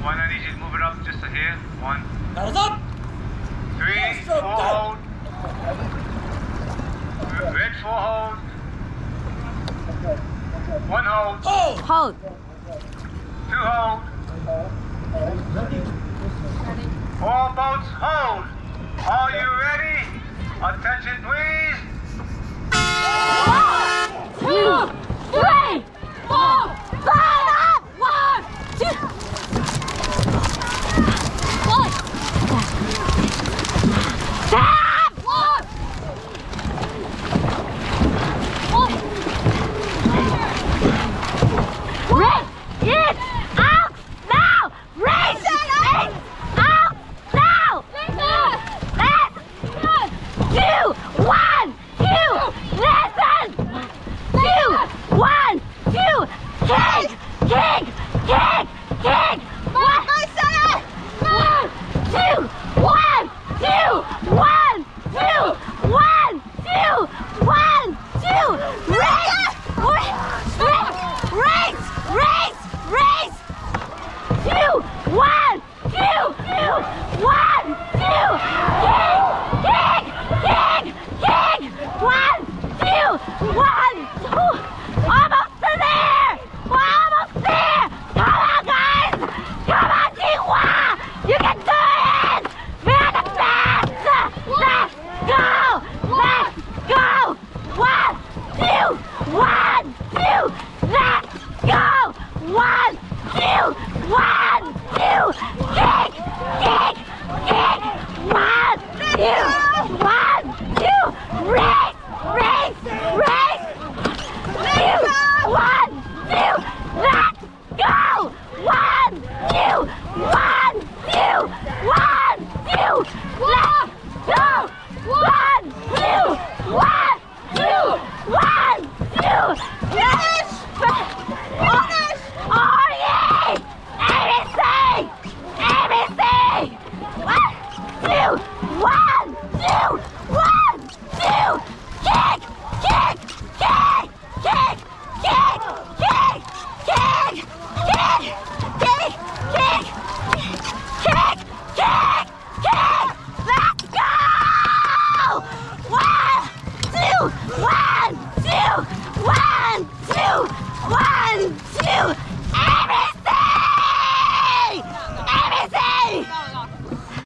One, I need you to move it up just to here. 1. That is up. 3, 4, hold. Red 4, hold. 1 hold. Hold. Hold. 2 hold. 4 boats hold. Are you ready? Attention please. 1, 2, 3, 4, 5, 1, 2. 1. Stop! 1. 1. Race it out now! Race it out now! Let's 2, 1, 2, listen! 2, 1, 2, kick, kick, kick, kick! 1, 2, 1, 2, 1, 2, 1, 2, 1, 2, race! Race! Race! Race! 2, 1, 2, 1, 2, kick, kick, kick, kick! 1, 2, 1, 2, almost there! We're almost there! Come on, guys! Come on, Tsinghua! You can do it! We're the best! Let's go! Let's go! 1, 2, 1, 2, let's go! 1, 2, 1, 2, kick, kick, kick! 1, 2, 1, 2, race, race, race! 2, 1, 2, let's go! 1, 2, 1, 2, 1, 2, let's